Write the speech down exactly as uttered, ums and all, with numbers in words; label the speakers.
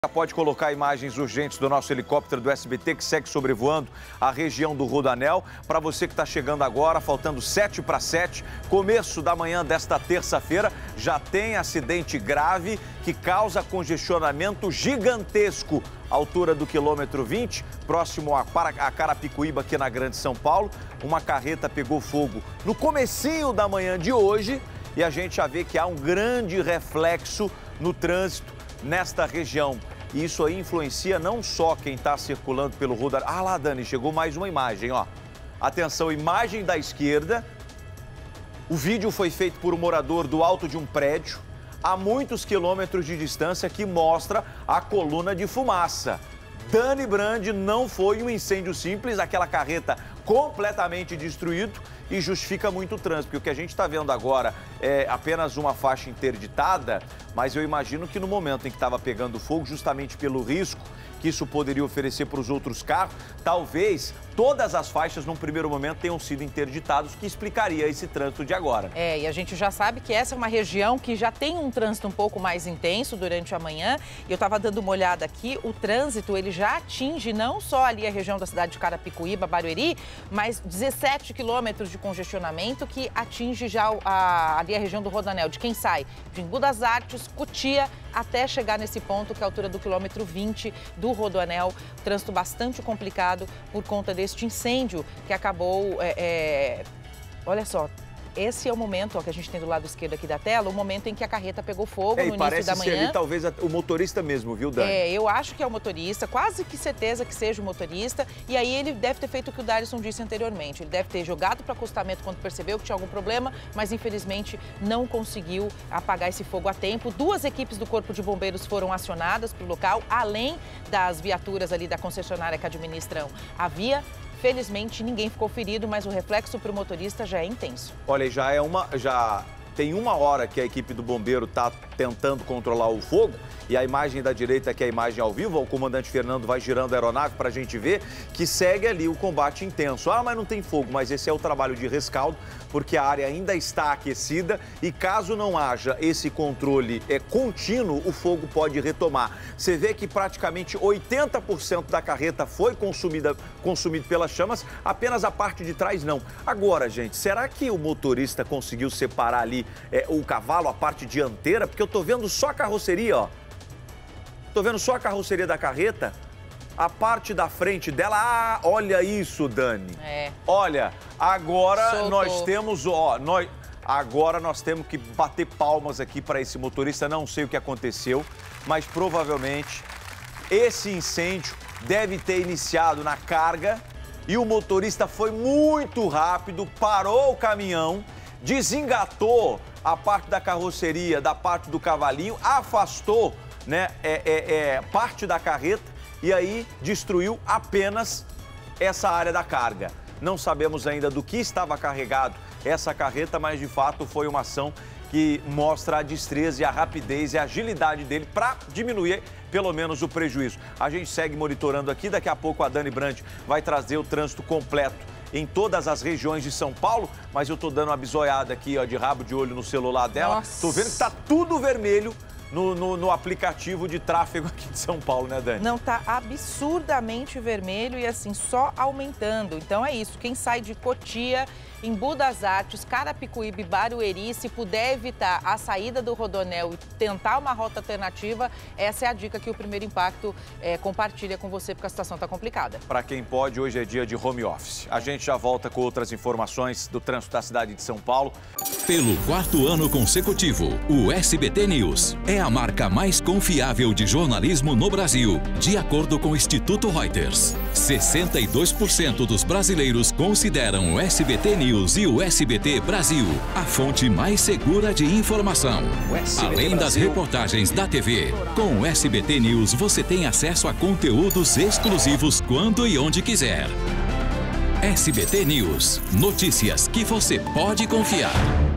Speaker 1: Pode colocar imagens urgentes do nosso helicóptero do S B T que segue sobrevoando a região do Rodoanel. Para você que está chegando agora, faltando sete para sete, começo da manhã desta terça-feira, já tem acidente grave que causa congestionamento gigantesco. Altura do quilômetro vinte, próximo a, a Carapicuíba, aqui na Grande São Paulo. Uma carreta pegou fogo no comecinho da manhã de hoje e a gente já vê que há um grande reflexo no trânsito nesta região. E isso aí influencia não só quem está circulando pelo Rodoanel. Ah lá, Dani, chegou mais uma imagem, ó. Atenção, imagem da esquerda. O vídeo foi feito por um morador do alto de um prédio, a muitos quilômetros de distância, que mostra a coluna de fumaça. Dani Brandi, não foi um incêndio simples, aquela carreta completamente destruída, e justifica muito o trânsito, porque o que a gente está vendo agora é apenas uma faixa interditada, mas eu imagino que no momento em que estava pegando fogo, justamente pelo risco que isso poderia oferecer para os outros carros, talvez todas as faixas, num primeiro momento, tenham sido interditadas, o que explicaria esse trânsito de agora.
Speaker 2: É, e a gente já sabe que essa é uma região que já tem um trânsito um pouco mais intenso durante a manhã. E eu estava dando uma olhada aqui, o trânsito ele já atinge não só ali a região da cidade de Carapicuíba, Barueri, mas dezessete quilômetros de congestionamento que atinge já a, ali a região do Rodoanel, de quem sai de Embu das Artes, Cotia, até chegar nesse ponto, que é a altura do quilômetro vinte do Rodoanel. Trânsito bastante complicado por conta deste incêndio que acabou, é, é... olha só, esse é o momento, ó, que a gente tem do lado esquerdo aqui da tela, o momento em que a carreta pegou fogo
Speaker 1: é,
Speaker 2: no início da manhã.
Speaker 1: Parece ser ali, talvez o motorista mesmo, viu, Dani?
Speaker 2: É, eu acho que é o motorista, quase que certeza que seja o motorista. E aí ele deve ter feito o que o Darison disse anteriormente. Ele deve ter jogado para o acostamento quando percebeu que tinha algum problema, mas infelizmente não conseguiu apagar esse fogo a tempo. Duas equipes do Corpo de Bombeiros foram acionadas para o local, além das viaturas ali da concessionária que administram a via. Felizmente, ninguém ficou ferido, mas o reflexo para o motorista já é intenso.
Speaker 1: Olha, já é uma... já tem uma hora que a equipe do bombeiro está tentando controlar o fogo, e a imagem da direita, que é a imagem ao vivo, o comandante Fernando vai girando a aeronave para a gente ver que segue ali o combate intenso. Ah, mas não tem fogo, mas esse é o trabalho de rescaldo, porque a área ainda está aquecida e caso não haja esse controle é, contínuo, o fogo pode retomar. Você vê que praticamente oitenta por cento da carreta foi consumida, consumido pelas chamas, apenas a parte de trás não. Agora, gente, será que o motorista conseguiu separar ali é, o cavalo, a parte dianteira? Porque eu tô vendo só a carroceria, ó. Tô vendo só a carroceria da carreta. A parte da frente dela, ah, olha isso, Dani.
Speaker 2: É.
Speaker 1: Olha, agora
Speaker 2: Soltou.
Speaker 1: nós temos, ó, nós, agora nós temos que bater palmas aqui para esse motorista. Não sei o que aconteceu, mas provavelmente esse incêndio deve ter iniciado na carga e o motorista foi muito rápido, parou o caminhão, desengatou a parte da carroceria, da parte do cavalinho, afastou, né, é, é, é, parte da carreta e aí destruiu apenas essa área da carga. Não sabemos ainda do que estava carregado essa carreta, mas de fato foi uma ação que mostra a destreza e a rapidez e a agilidade dele para diminuir pelo menos o prejuízo. A gente segue monitorando aqui, daqui a pouco a Dani Brandi vai trazer o trânsito completo em todas as regiões de São Paulo, mas eu tô dando uma bisoiada aqui, ó, de rabo de olho no celular dela.
Speaker 2: Nossa.
Speaker 1: Tô vendo que tá tudo vermelho no, no, no aplicativo de tráfego aqui de São Paulo, né, Dani?
Speaker 2: Não, tá absurdamente vermelho e assim, só aumentando. Então é isso, quem sai de Cotia, Embu das Artes, Carapicuíba e Barueri, se puder evitar a saída do Rodoanel e tentar uma rota alternativa, essa é a dica que o Primeiro Impacto é, compartilha com você, porque a situação está complicada.
Speaker 1: Para quem pode, hoje é dia de home office. A gente já volta com outras informações do trânsito da cidade de São Paulo.
Speaker 3: Pelo quarto ano consecutivo, o S B T News é a marca mais confiável de jornalismo no Brasil, de acordo com o Instituto Reuters. sessenta e dois por cento dos brasileiros consideram o S B T News e o S B T Brasil a fonte mais segura de informação. Além das reportagens da T V, com o S B T News você tem acesso a conteúdos exclusivos quando e onde quiser. S B T News, notícias que você pode confiar.